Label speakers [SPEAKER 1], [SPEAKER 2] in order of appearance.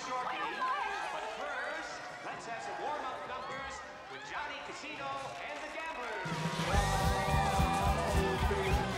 [SPEAKER 1] shortly. But first, let's have some warm-up numbers with Johnny Casino and the Gamblers.